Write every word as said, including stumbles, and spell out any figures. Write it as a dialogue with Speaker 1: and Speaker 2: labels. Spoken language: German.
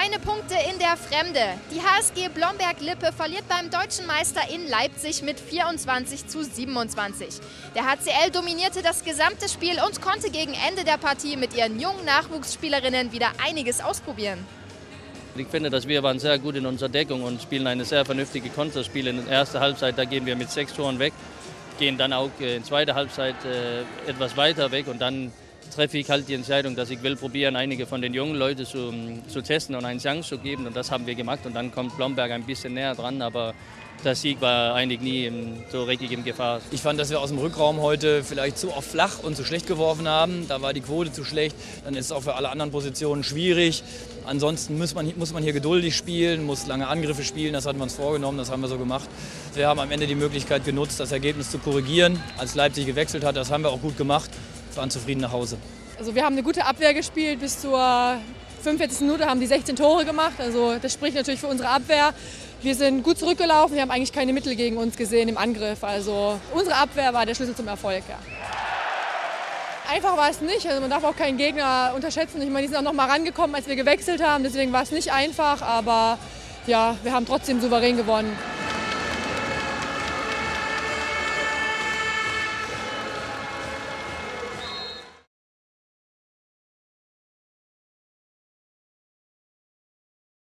Speaker 1: Keine Punkte in der Fremde. Die H S G Blomberg-Lippe verliert beim deutschen Meister in Leipzig mit vierundzwanzig zu siebenundzwanzig. Der H C L dominierte das gesamte Spiel und konnte gegen Ende der Partie mit ihren jungen Nachwuchsspielerinnen wieder einiges ausprobieren.
Speaker 2: Ich finde, dass wir waren sehr gut in unserer Deckung und spielen eine sehr vernünftige Konterspiel. In der ersten Halbzeit, da gehen wir mit sechs Toren weg, gehen dann auch in der zweiten Halbzeit äh, etwas weiter weg und dann treffe ich halt die Entscheidung, dass ich will probieren, einige von den jungen Leuten zu, zu testen und eine Chance zu geben. Und das haben wir gemacht. Und dann kommt Blomberg ein bisschen näher dran, aber der Sieg war eigentlich nie in, so richtig in Gefahr.
Speaker 3: Ich fand, dass wir aus dem Rückraum heute vielleicht zu oft flach und zu schlecht geworfen haben. Da war die Quote zu schlecht. Dann ist es auch für alle anderen Positionen schwierig. Ansonsten muss man, muss man hier geduldig spielen, muss lange Angriffe spielen. Das hatten wir uns vorgenommen, das haben wir so gemacht. Wir haben am Ende die Möglichkeit genutzt, das Ergebnis zu korrigieren, als Leipzig gewechselt hat. Das haben wir auch gut gemacht. Wir waren zufrieden nach Hause.
Speaker 4: Also wir haben eine gute Abwehr gespielt. Bis zur fünfundvierzigsten Minute haben die sechzehn Tore gemacht. Also das spricht natürlich für unsere Abwehr. Wir sind gut zurückgelaufen. Wir haben eigentlich keine Mittel gegen uns gesehen im Angriff. Also unsere Abwehr war der Schlüssel zum Erfolg. Ja. Einfach war es nicht. Also man darf auch keinen Gegner unterschätzen. Ich meine, die sind auch noch mal rangekommen, als wir gewechselt haben. Deswegen war es nicht einfach. Aber ja, wir haben trotzdem souverän gewonnen.